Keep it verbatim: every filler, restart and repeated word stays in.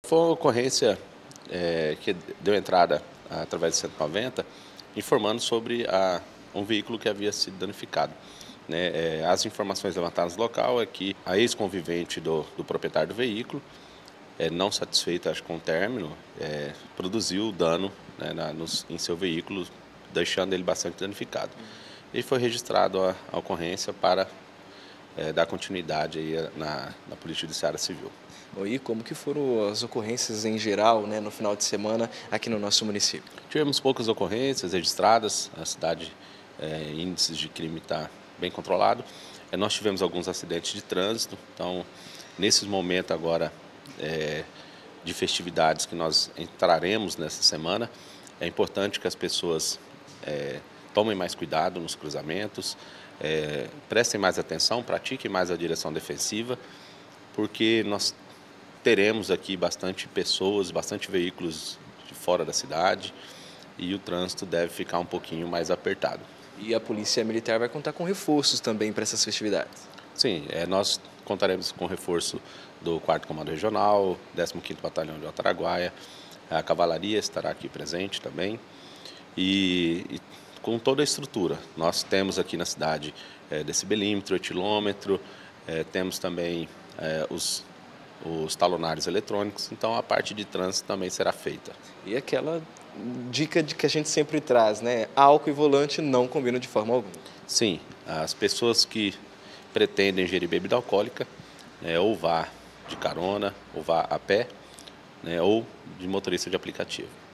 Foi uma ocorrência é, que deu entrada através do cento e noventa, informando sobre a, um veículo que havia sido danificado. Né? É, as informações levantadas no local é que a ex-convivente do, do proprietário do veículo, é, não satisfeita acho, com o término, é, produziu dano, né, na, nos, em seu veículo, deixando ele bastante danificado. E foi registrado a, a ocorrência para é, dar continuidade aí na, na Polícia Judiciária Civil. E como que foram as ocorrências em geral, né, no final de semana aqui no nosso município? Tivemos poucas ocorrências registradas, a cidade, é, índices de crime está bem controlado. É, nós tivemos alguns acidentes de trânsito, então, nesses momentos agora é, de festividades que nós entraremos nessa semana, é importante que as pessoas é, tomem mais cuidado nos cruzamentos, é, prestem mais atenção, pratiquem mais a direção defensiva, porque nós teremos aqui bastante pessoas, bastante veículos de fora da cidade e o trânsito deve ficar um pouquinho mais apertado. E a Polícia Militar vai contar com reforços também para essas festividades? Sim, é, nós contaremos com reforço do quarto Comando Regional, décimo quinto Batalhão de Ataraguaia, a Cavalaria estará aqui presente também e, e com toda a estrutura. Nós temos aqui na cidade é, decibelímetro, etilômetro, é, temos também é, os os talonários eletrônicos, então a parte de trânsito também será feita. E aquela dica de que a gente sempre traz, né? Álcool e volante não combinam de forma alguma. Sim, as pessoas que pretendem ingerir bebida alcoólica, né, ou vá de carona, ou vá a pé, né, ou de motorista de aplicativo.